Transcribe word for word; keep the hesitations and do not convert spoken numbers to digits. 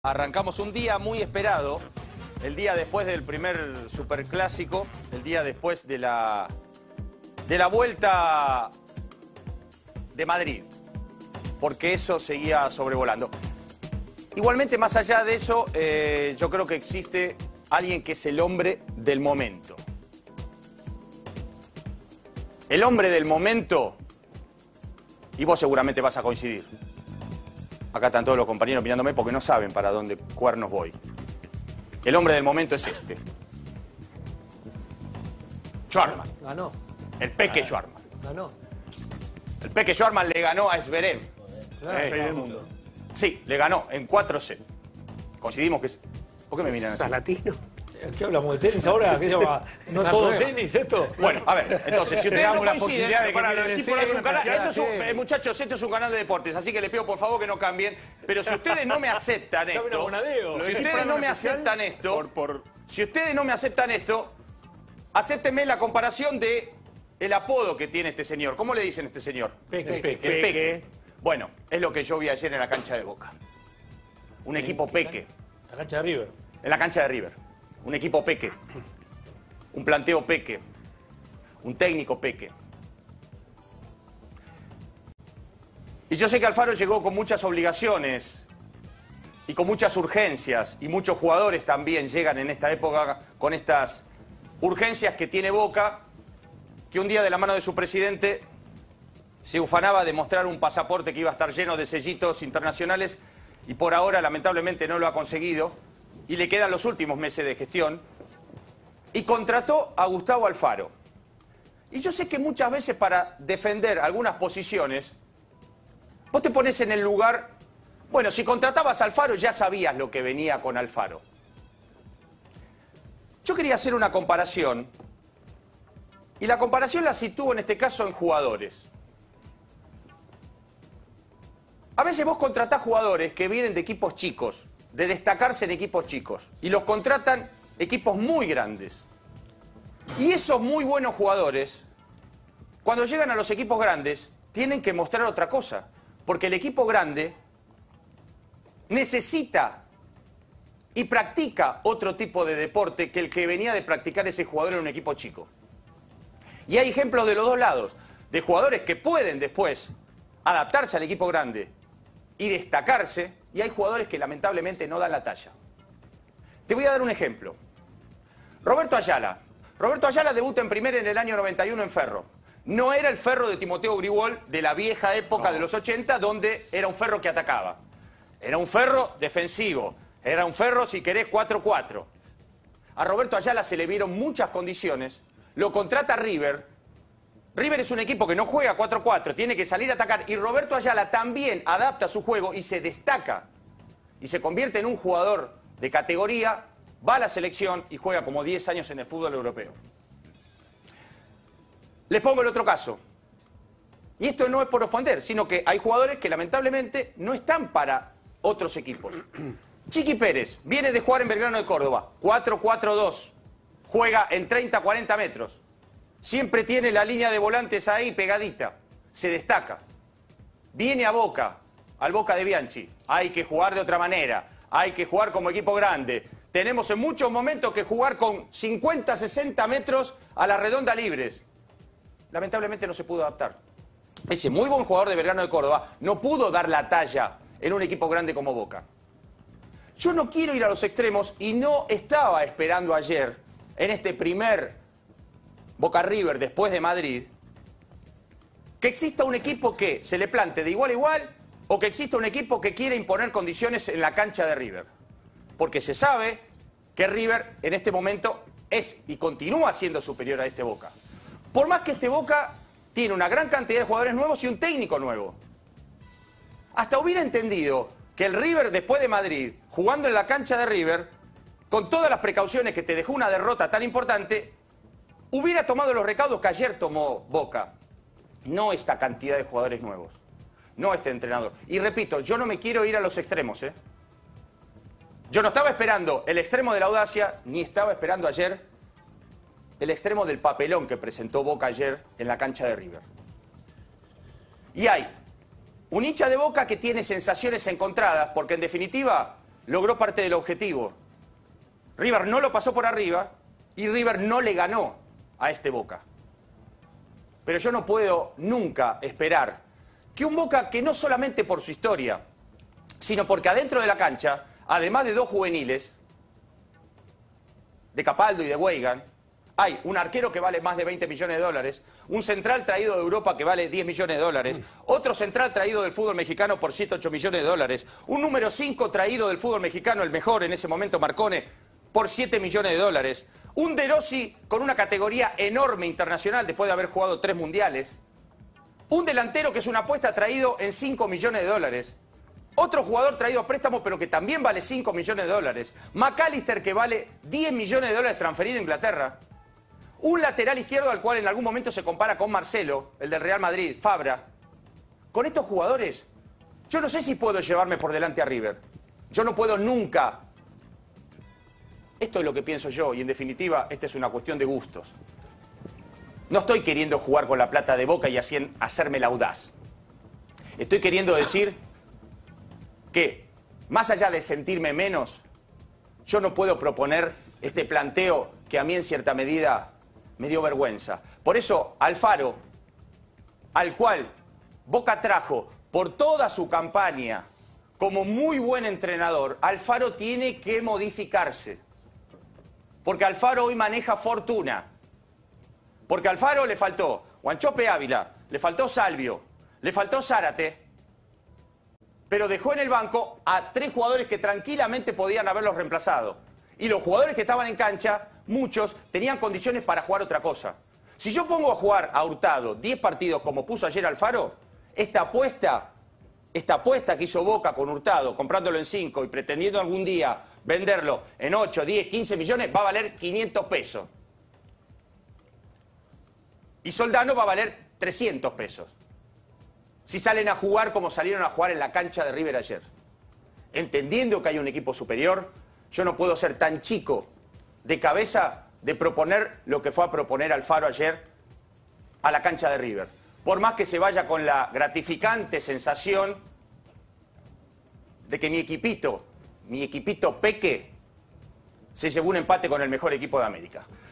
arrancamos un día muy esperado, el día después del primer superclásico, el día después de la, de la vuelta de Madrid, porque eso seguía sobrevolando. Igualmente, más allá de eso, eh, yo creo que existe alguien que es el hombre del momento. El hombre del momento, y vos seguramente vas a coincidir. Acá están todos los compañeros mirándome porque no saben para dónde cuernos voy. El hombre del momento es este. Schwarman. Ganó. El Peque Schwarman. Ganó. El Peque Schwarman le ganó a Zverev. Claro. Eh, del mundo. Sí, le ganó en cuatro sets. Coincidimos que es... ¿Por qué me miran así? Salatino. ¿Qué hablamos de tenis ahora? ¿Qué llama? ¿No todo tenis esto? Bueno, a ver, entonces, si ustedes no la coinciden, posibilidad de que para, miren si el por cine, un canal, sí, esto es un, sí. eh, muchachos, esto es un canal de deportes, así que les pido por favor que no cambien. Pero si ustedes no me aceptan Ya ven a esto, Bonadeo. si ¿Lo ustedes decís no me para especial? aceptan esto, Por- por- si ustedes no me aceptan esto, acéptenme la comparación de el apodo que tiene este señor. ¿Cómo le dicen a este señor? Peque. El Peque. Bueno, es lo que yo vi ayer en la cancha de Boca. Un equipo Peque. La cancha de River. En la cancha de River. Un equipo Peque. Un planteo Peque. Un técnico Peque. Y yo sé que Alfaro llegó con muchas obligaciones y con muchas urgencias, y muchos jugadores también llegan en esta época con estas urgencias que tiene Boca, que un día de la mano de su presidente se ufanaba de mostrar un pasaporte que iba a estar lleno de sellitos internacionales y por ahora lamentablemente no lo ha conseguido y le quedan los últimos meses de gestión, y contrató a Gustavo Alfaro. Y yo sé que muchas veces para defender algunas posiciones vos te pones en el lugar, bueno, si contratabas a Alfaro ya sabías lo que venía con Alfaro. Yo quería hacer una comparación, y la comparación la sitúo en este caso en jugadores. A veces vos contratás jugadores que vienen de equipos chicos, de destacarse en equipos chicos, y los contratan equipos muy grandes. Y esos muy buenos jugadores, cuando llegan a los equipos grandes, tienen que mostrar otra cosa. Porque el equipo grande necesita y practica otro tipo de deporte que el que venía de practicar ese jugador en un equipo chico. Y hay ejemplos de los dos lados, de jugadores que pueden después adaptarse al equipo grande y destacarse, y hay jugadores que lamentablemente no dan la talla. Te voy a dar un ejemplo. Roberto Ayala. Roberto Ayala debuta en primera en el año noventa y uno en Ferro. No era el Ferro de Timoteo Grigol de la vieja época de los ochenta, donde era un Ferro que atacaba. Era un Ferro defensivo. Era un Ferro, si querés, cuatro cuatro. A Roberto Ayala se le vieron muchas condiciones. Lo contrata River. River es un equipo que no juega cuatro cuatro, tiene que salir a atacar. Y Roberto Ayala también adapta su juego y se destaca. Y se convierte en un jugador de categoría, va a la selección y juega como diez años en el fútbol europeo. Les pongo el otro caso. Y esto no es por ofender, sino que hay jugadores que lamentablemente no están para otros equipos. Chiqui Pérez viene de jugar en Belgrano de Córdoba, cuatro cuatro dos. Juega en treinta a cuarenta metros. Siempre tiene la línea de volantes ahí pegadita. Se destaca. Viene a Boca, al Boca de Bianchi. Hay que jugar de otra manera. Hay que jugar como equipo grande. Tenemos en muchos momentos que jugar con cincuenta a sesenta metros a la redonda libres. Lamentablemente no se pudo adaptar. Ese muy buen jugador de Belgrano de Córdoba no pudo dar la talla en un equipo grande como Boca. Yo no quiero ir a los extremos y no estaba esperando ayer, en este primer Boca River después de Madrid, que exista un equipo que se le plante de igual a igual o que exista un equipo que quiera imponer condiciones en la cancha de River. Porque se sabe que River en este momento es y continúa siendo superior a este Boca. Por más que este Boca tiene una gran cantidad de jugadores nuevos y un técnico nuevo. Hasta hubiera entendido que el River después de Madrid, jugando en la cancha de River, con todas las precauciones que te dejó una derrota tan importante, hubiera tomado los recaudos que ayer tomó Boca. No esta cantidad de jugadores nuevos. No este entrenador. Y repito, yo no me quiero ir a los extremos, ¿eh? Yo no estaba esperando el extremo de la audacia, ni estaba esperando ayer el extremo del papelón que presentó Boca ayer en la cancha de River. Y hay un hincha de Boca que tiene sensaciones encontradas, porque en definitiva logró parte del objetivo. River no lo pasó por arriba y River no le ganó a este Boca. Pero yo no puedo nunca esperar que un Boca que no solamente por su historia, sino porque adentro de la cancha, además de dos juveniles, de Capaldo y de Weigand, hay un arquero que vale más de veinte millones de dólares, un central traído de Europa que vale diez millones de dólares, otro central traído del fútbol mexicano por siete, ocho millones de dólares, un número cinco traído del fútbol mexicano, el mejor en ese momento, Marcone, por siete millones de dólares, un De Rossi con una categoría enorme internacional después de haber jugado tres mundiales, un delantero que es una apuesta traído en cinco millones de dólares, otro jugador traído a préstamo pero que también vale cinco millones de dólares, McAllister que vale diez millones de dólares transferido a Inglaterra, un lateral izquierdo al cual en algún momento se compara con Marcelo, el del Real Madrid, Fabra. Con estos jugadores, yo no sé si puedo llevarme por delante a River. Yo no puedo nunca. Esto es lo que pienso yo y en definitiva esta es una cuestión de gustos. No estoy queriendo jugar con la plata de Boca y así hacerme la audaz. Estoy queriendo decir que, más allá de sentirme menos, yo no puedo proponer este planteo que a mí en cierta medida me dio vergüenza. Por eso Alfaro, al cual Boca trajo por toda su campaña como muy buen entrenador, Alfaro tiene que modificarse. Porque Alfaro hoy maneja fortuna. Porque a Alfaro le faltó Wanchope Ávila, le faltó Salvio, le faltó Zárate, pero dejó en el banco a tres jugadores que tranquilamente podían haberlos reemplazado. Y los jugadores que estaban en cancha, muchos, tenían condiciones para jugar otra cosa. Si yo pongo a jugar a Hurtado diez partidos como puso ayer Alfaro, esta apuesta, esta apuesta que hizo Boca con Hurtado, comprándolo en cinco y pretendiendo algún día venderlo en ocho, diez, quince millones, va a valer quinientos pesos. Y Soldano va a valer trescientos pesos. Si salen a jugar como salieron a jugar en la cancha de River ayer. Entendiendo que hay un equipo superior, yo no puedo ser tan chico de cabeza de proponer lo que fue a proponer Alfaro ayer a la cancha de River. Por más que se vaya con la gratificante sensación de que mi equipito, mi equipito Peque, se llevó un empate con el mejor equipo de América.